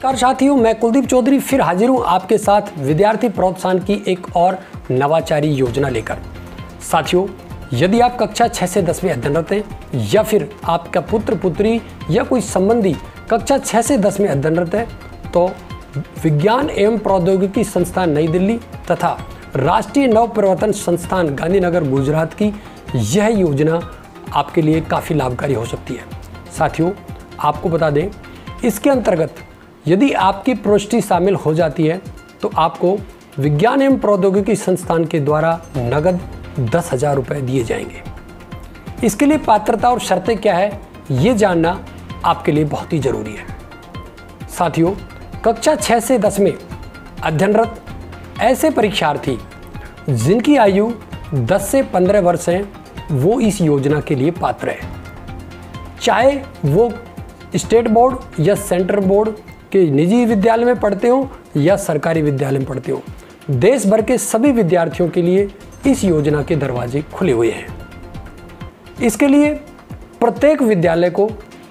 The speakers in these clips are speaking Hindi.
नमस्कार साथियों, मैं कुलदीप चौधरी फिर हाजिर हूँ आपके साथ विद्यार्थी प्रोत्साहन की एक और नवाचारी योजना लेकर। साथियों, यदि आप कक्षा 6 से 10 में अध्ययनरत हैं या फिर आपका पुत्र पुत्री या कोई संबंधी कक्षा 6 से 10 में अध्ययनरत है तो विज्ञान एवं प्रौद्योगिकी संस्थान नई दिल्ली तथा राष्ट्रीय नव प्रवर्तन संस्थान गांधीनगर गुजरात की यह योजना आपके लिए काफ़ी लाभकारी हो सकती है। साथियों, आपको बता दें, इसके अंतर्गत यदि आपकी प्रविष्टि शामिल हो जाती है तो आपको विज्ञान एवं प्रौद्योगिकी संस्थान के द्वारा नगद 10,000 रुपये दिए जाएंगे। इसके लिए पात्रता और शर्तें क्या है, ये जानना आपके लिए बहुत ही ज़रूरी है। साथियों, कक्षा 6 से 10 में अध्ययनरत ऐसे परीक्षार्थी जिनकी आयु 10 से 15 वर्ष है वो इस योजना के लिए पात्र है। चाहे वो स्टेट बोर्ड या सेंट्रल बोर्ड के निजी विद्यालय में पढ़ते हो या सरकारी विद्यालय में पढ़ते हो, देश भर के सभी विद्यार्थियों के लिए इस योजना के दरवाजे खुले हुए हैं। इसके लिए प्रत्येक विद्यालय को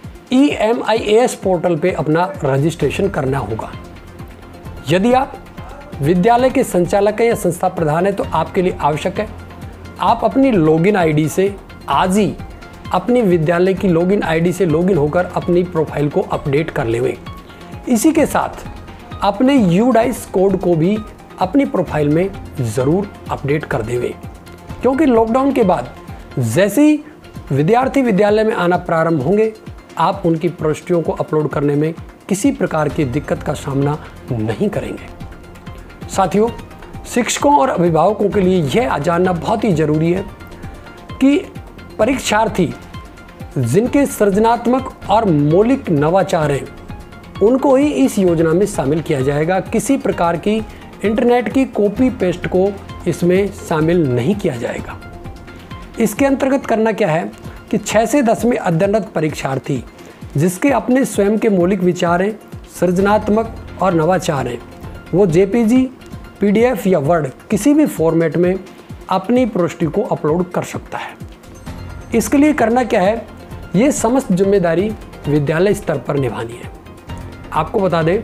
EMIAS पोर्टल पे अपना रजिस्ट्रेशन करना होगा। यदि आप विद्यालय के संचालक हैं या संस्था प्रधान है तो आपके लिए आवश्यक है आप अपनी लॉगिन आईडी से आज ही अपनी विद्यालय की लॉगिन आईडी से लॉगिन होकर अपनी प्रोफाइल को अपडेट कर लें। इसी के साथ अपने UDICE कोड को भी अपनी प्रोफाइल में ज़रूर अपडेट कर दें, क्योंकि लॉकडाउन के बाद जैसे ही विद्यार्थी विद्यालय में आना प्रारंभ होंगे आप उनकी प्रविष्टियों को अपलोड करने में किसी प्रकार की दिक्कत का सामना नहीं करेंगे। साथियों, शिक्षकों और अभिभावकों के लिए यह जानना बहुत ही ज़रूरी है कि परीक्षार्थी जिनके सृजनात्मक और मौलिक नवाचार हैं उनको ही इस योजना में शामिल किया जाएगा। किसी प्रकार की इंटरनेट की कॉपी पेस्ट को इसमें शामिल नहीं किया जाएगा। इसके अंतर्गत करना क्या है कि 6 से 10 में अध्ययनरत परीक्षार्थी जिसके अपने स्वयं के मौलिक विचार हैं, सृजनात्मक और नवाचार हैं, वो JPG, PDF या वर्ड किसी भी फॉर्मेट में अपनी प्रविष्टि को अपलोड कर सकता है। इसके लिए करना क्या है, ये समस्त जिम्मेदारी विद्यालय स्तर पर निभानी है। आपको बता दें,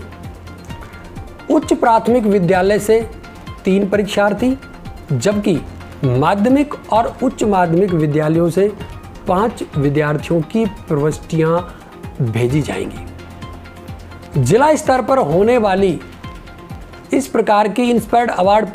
उच्च प्राथमिक विद्यालय से 3 परीक्षार्थी जबकि माध्यमिक और उच्च माध्यमिक विद्यालयों से 5 विद्यार्थियों की प्रविष्टियां भेजी जाएंगी। जिला स्तर पर होने वाली इस प्रकार की इंस्पायर्ड अवार्ड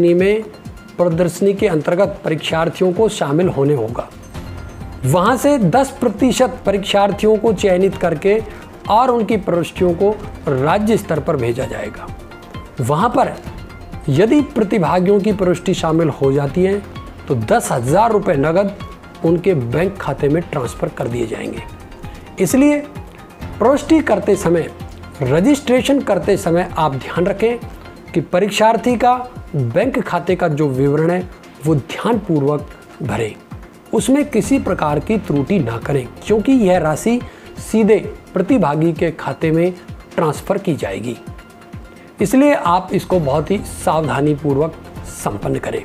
प्रदर्शनी के अंतर्गत परीक्षार्थियों को शामिल होने होगा। वहां से 10% परीक्षार्थियों को चयनित करके और उनकी प्रविष्टियों को राज्य स्तर पर भेजा जाएगा। वहां पर यदि प्रतिभागियों की प्रविष्टि शामिल हो जाती है तो 10,000 रुपये नगद उनके बैंक खाते में ट्रांसफ़र कर दिए जाएंगे। इसलिए प्रविष्टि करते समय, रजिस्ट्रेशन करते समय आप ध्यान रखें कि परीक्षार्थी का बैंक खाते का जो विवरण है वो ध्यानपूर्वक भरें, उसमें किसी प्रकार की त्रुटि ना करें, क्योंकि यह राशि सीधे प्रतिभागी के खाते में ट्रांसफ़र की जाएगी। इसलिए आप इसको बहुत ही सावधानी पूर्वक संपन्न करें।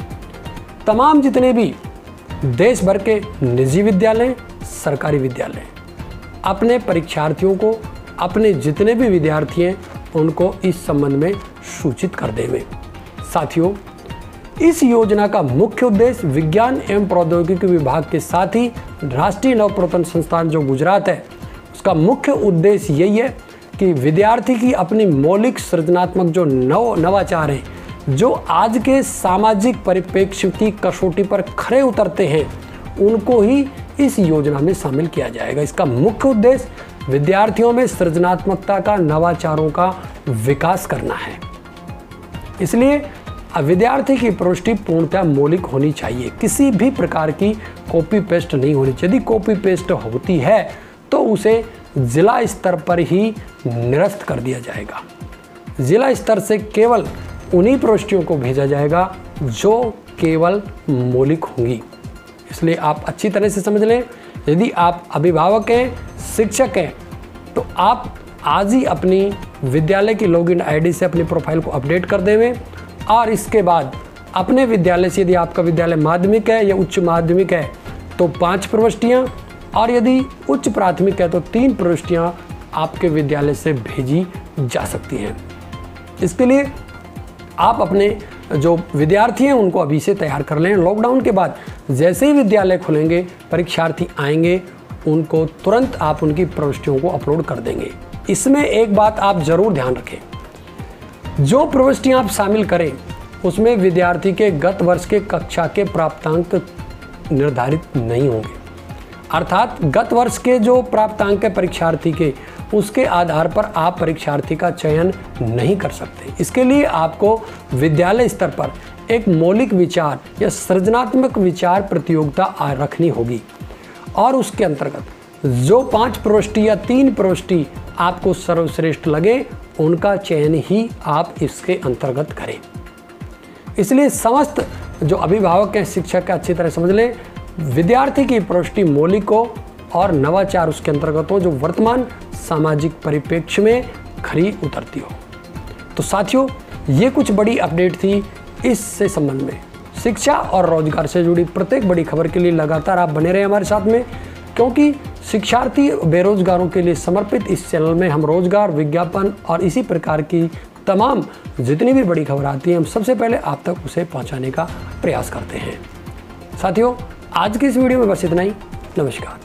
तमाम जितने भी देश भर के निजी विद्यालय, सरकारी विद्यालय अपने परीक्षार्थियों को, अपने जितने भी विद्यार्थी हैं उनको इस संबंध में सूचित कर दें। साथियों, इस योजना का मुख्य उद्देश्य विज्ञान एवं प्रौद्योगिकी विभाग के साथ ही राष्ट्रीय नव प्रवर्तन संस्थान जो गुजरात है उसका मुख्य उद्देश्य यही है कि विद्यार्थी की अपनी मौलिक सृजनात्मक जो नवाचार हैं, जो आज के सामाजिक परिप्रेक्ष्य की कसौटी पर खरे उतरते हैं, उनको ही इस योजना में शामिल किया जाएगा। इसका मुख्य उद्देश्य विद्यार्थियों में सृजनात्मकता का, नवाचारों का विकास करना है। इसलिए विद्यार्थी की प्रविष्टि पूर्णतः मौलिक होनी चाहिए, किसी भी प्रकार की कॉपी पेस्ट नहीं होनी चाहिए। यदि कॉपी पेस्ट होती है तो उसे जिला स्तर पर ही निरस्त कर दिया जाएगा। जिला स्तर से केवल उन्हीं प्रविष्टियों को भेजा जाएगा जो केवल मौलिक होंगी। इसलिए आप अच्छी तरह से समझ लें, यदि आप अभिभावक हैं, शिक्षक हैं, तो आप आज ही अपनी विद्यालय की लॉगिन आईडी से अपनी प्रोफाइल को अपडेट कर देवें और इसके बाद अपने विद्यालय से, यदि आपका विद्यालय माध्यमिक है या उच्च माध्यमिक है तो 5 प्रविष्टियाँ, और यदि उच्च प्राथमिक है तो 3 प्रविष्टियाँ आपके विद्यालय से भेजी जा सकती हैं। इसके लिए आप अपने जो विद्यार्थी हैं उनको अभी से तैयार कर लें। लॉकडाउन के बाद जैसे ही विद्यालय खुलेंगे, परीक्षार्थी आएंगे, उनको तुरंत आप उनकी प्रविष्टियों को अपलोड कर देंगे। इसमें एक बात आप ज़रूर ध्यान रखें, जो प्रविष्टियाँ आप शामिल करें उसमें विद्यार्थी के गत वर्ष के कक्षा के प्राप्तांक निर्धारित नहीं होंगे। अर्थात गत वर्ष के जो प्राप्तांक है परीक्षार्थी के, उसके आधार पर आप परीक्षार्थी का चयन नहीं कर सकते। इसके लिए आपको विद्यालय स्तर पर एक मौलिक विचार या सृजनात्मक विचार प्रतियोगिता रखनी होगी और उसके अंतर्गत जो 5 प्रविष्टि या 3 प्रविष्टि आपको सर्वश्रेष्ठ लगे उनका चयन ही आप इसके अंतर्गत करें। इसलिए समस्त जो अभिभावक हैं, शिक्षक अच्छी तरह समझ लें, विद्यार्थी की प्रविष्टि मौलिक हो और नवाचार उसके अंतर्गत हो, जो वर्तमान सामाजिक परिप्रेक्ष्य में खरी उतरती हो। तो साथियों, ये कुछ बड़ी अपडेट थी इससे संबंध में। शिक्षा और रोजगार से जुड़ी प्रत्येक बड़ी खबर के लिए लगातार आप बने रहे हमारे साथ में, क्योंकि शिक्षार्थी बेरोजगारों के लिए समर्पित इस चैनल में हम रोजगार, विज्ञापन और इसी प्रकार की तमाम जितनी भी बड़ी खबर आती है हम सबसे पहले आप तक उसे पहुंचाने का प्रयास करते हैं। साथियों, आज की इस वीडियो में बस इतना ही। नमस्कार।